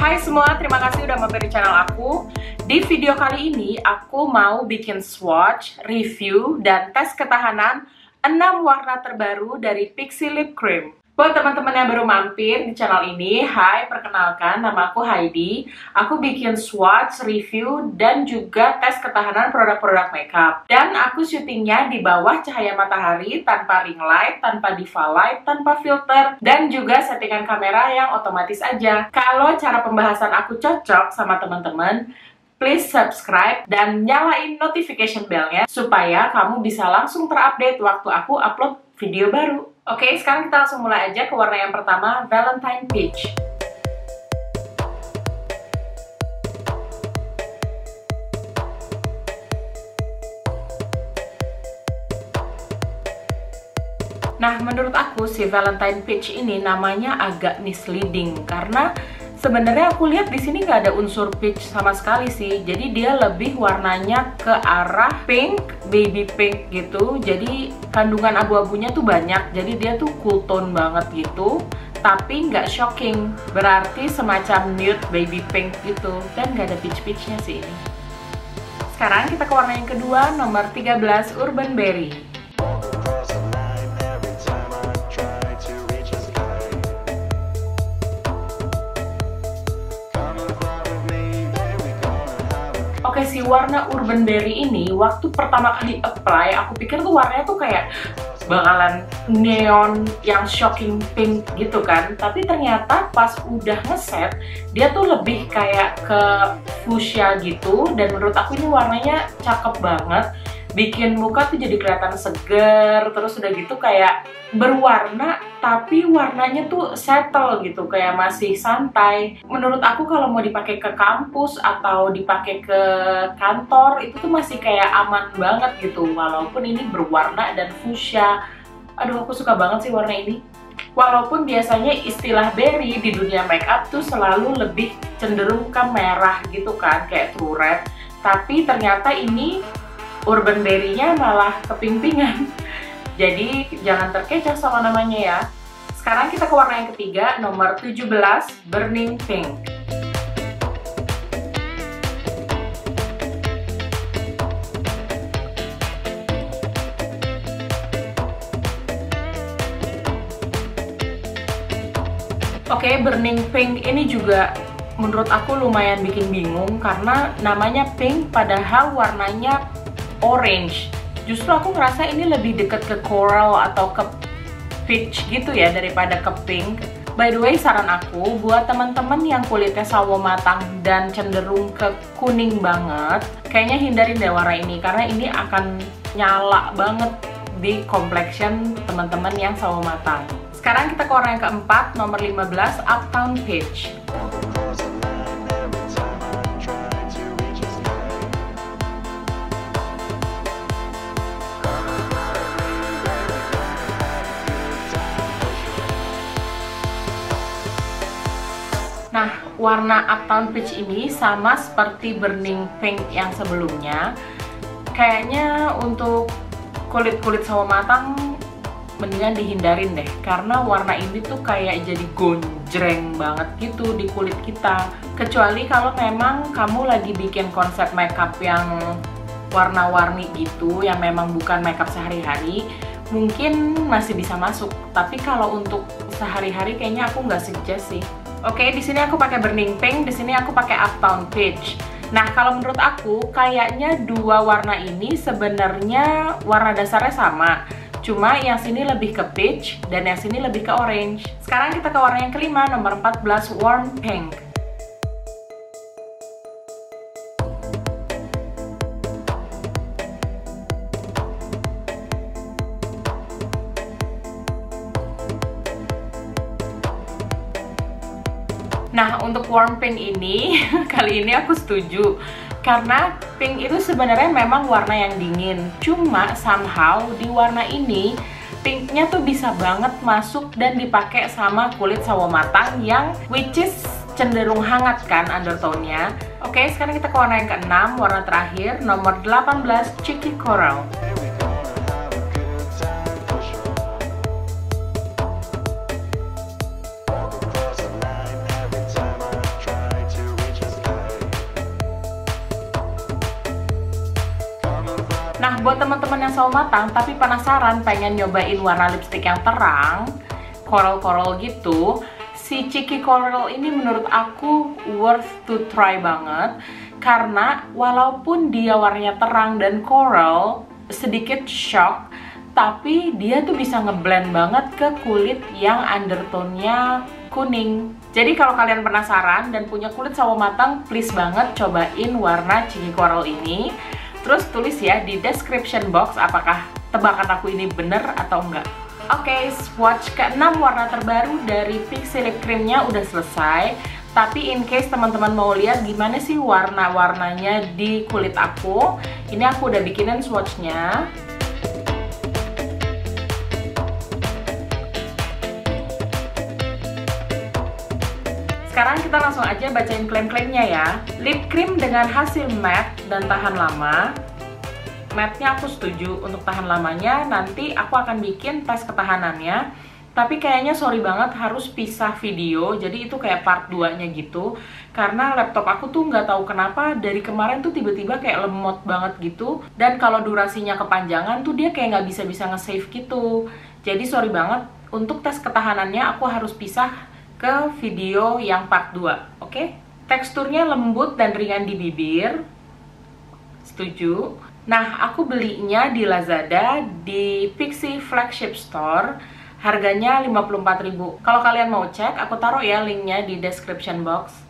Hai semua, terima kasih udah mampir di channel aku. Di video kali ini, aku mau bikin swatch, review, dan tes ketahanan 6 warna terbaru dari Pixi Lip Cream. Buat teman-teman yang baru mampir di channel ini, hai, perkenalkan, nama aku Heidi. Aku bikin swatch, review, dan juga tes ketahanan produk-produk makeup. Dan aku syutingnya di bawah cahaya matahari, tanpa ring light, tanpa diva light, tanpa filter, dan juga settingan kamera yang otomatis aja. Kalau cara pembahasan aku cocok sama teman-teman, please subscribe dan nyalain notification bell-nya supaya kamu bisa langsung terupdate waktu aku upload video baru. Oke, sekarang kita langsung mulai aja ke warna yang pertama, Valentine Peach. Nah, menurut aku si Valentine Peach ini namanya agak misleading karena sebenarnya aku lihat di sini nggak ada unsur peach sama sekali sih. Jadi dia lebih warnanya ke arah pink, baby pink gitu. Jadi kandungan abu-abunya tuh banyak. Jadi dia tuh cool tone banget gitu. Tapi nggak shocking. Berarti semacam nude baby pink gitu. Dan nggak ada peach-peachnya sih ini. Sekarang kita ke warna yang kedua, nomor 13, Urban Berry. Oke, si warna Urban Berry ini waktu pertama kali apply, aku pikir tuh warnanya tuh kayak bakalan neon yang shocking pink gitu kan. Tapi ternyata pas udah ngeset, dia tuh lebih kayak ke fuchsia gitu. Dan menurut aku ini warnanya cakep banget. Bikin muka tuh jadi kelihatan seger, terus udah gitu kayak berwarna, tapi warnanya tuh settle gitu, kayak masih santai. Menurut aku kalau mau dipakai ke kampus atau dipakai ke kantor, itu tuh masih kayak aman banget gitu, walaupun ini berwarna dan fuchsia. Aduh, aku suka banget sih warna ini. Walaupun biasanya istilah berry di dunia makeup tuh selalu lebih cenderung ke merah gitu kan, kayak true red. Tapi ternyata ini Urban Berry-nya malah keping-pingan. Jadi jangan terkecoh sama namanya ya. Sekarang kita ke warna yang ketiga, nomor 17, Burning Pink. Oke, Burning Pink ini juga menurut aku lumayan bikin bingung karena namanya pink padahal warnanya orange. Justru aku ngerasa ini lebih dekat ke coral atau ke peach gitu ya daripada ke pink. By the way, saran aku buat teman-teman yang kulitnya sawo matang dan cenderung ke kuning banget, kayaknya hindarin deh warna ini karena ini akan nyala banget di complexion teman-teman yang sawo matang. Sekarang kita ke warna yang keempat, nomor 15, Uptown Peach. Nah, warna Uptown Peach ini sama seperti Burning Pink yang sebelumnya. Kayaknya untuk kulit-kulit sawo matang mendingan dihindarin deh, karena warna ini tuh kayak jadi gonjreng banget gitu di kulit kita. Kecuali kalau memang kamu lagi bikin konsep makeup yang warna-warni gitu, yang memang bukan makeup sehari-hari, mungkin masih bisa masuk. Tapi kalau untuk sehari-hari kayaknya aku nggak suggest sih. Oke, di sini aku pakai Burning Pink, di sini aku pakai Uptown Peach. Nah, kalau menurut aku kayaknya dua warna ini sebenarnya warna dasarnya sama. Cuma yang sini lebih ke peach dan yang sini lebih ke orange. Sekarang kita ke warna yang kelima, nomor 14, Warm Pink. Nah, untuk warm pink ini, kali ini aku setuju. Karena pink itu sebenarnya memang warna yang dingin. Cuma somehow di warna ini, pinknya tuh bisa banget masuk dan dipakai sama kulit sawo matang yang which is cenderung hangat kan undertone-nya. Oke, sekarang kita ke warna yang keenam, warna terakhir, nomor 18, Cheeky Coral. teman-teman yang sawo matang tapi penasaran pengen nyobain warna lipstick yang terang, coral gitu, si Cheeky Coral ini menurut aku worth to try banget. Karena walaupun dia warnanya terang dan coral, sedikit shock, tapi dia tuh bisa ngeblend banget ke kulit yang undertone-nya kuning. Jadi kalau kalian penasaran dan punya kulit sawo matang, please banget cobain warna Cheeky Coral ini. Terus tulis ya di description box apakah tebakan aku ini bener atau enggak. Oke, swatch ke-6 warna terbaru dari Pixi Lip Cream-nya udah selesai. Tapi in case teman-teman mau lihat gimana sih warna-warnanya di kulit aku, ini aku udah bikinin swatch-nya. Sekarang kita langsung aja bacain klaim-klaimnya ya. Lip cream dengan hasil matte dan tahan lama. Matte-nya aku setuju untuk tahan lamanya, nanti aku akan bikin tes ketahanannya. Tapi kayaknya sorry banget harus pisah video, jadi itu kayak part 2-nya gitu. Karena laptop aku tuh nggak tahu kenapa dari kemarin tuh tiba-tiba kayak lemot banget gitu. Dan kalau durasinya kepanjangan tuh dia kayak nggak bisa nge-save gitu. Jadi sorry banget, untuk tes ketahanannya aku harus pisah ke video yang part 2, oke? Teksturnya lembut dan ringan di bibir, setuju. Nah, aku belinya di Lazada, di Pixi Flagship Store. Harganya 54.000. Kalau kalian mau cek, aku taruh ya linknya di description box.